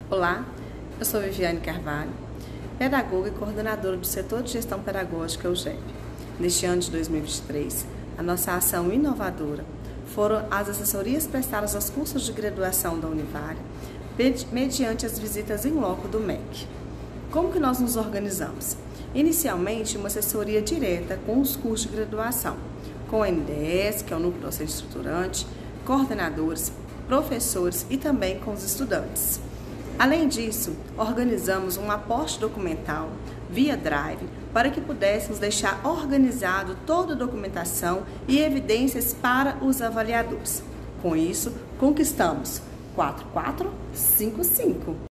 Olá, eu sou Viviane Carvalho, pedagoga e coordenadora do setor de gestão pedagógica UGEP. Neste ano de 2023, a nossa ação inovadora foram as assessorias prestadas aos cursos de graduação da Univale, mediante as visitas em loco do MEC. Como que nós nos organizamos? Inicialmente, uma assessoria direta com os cursos de graduação, com o NDS, que é o Núcleo Docente Estruturante, coordenadores, professores e também com os estudantes. Além disso, organizamos um aporte documental via Drive para que pudéssemos deixar organizado toda a documentação e evidências para os avaliadores. Com isso, conquistamos 4455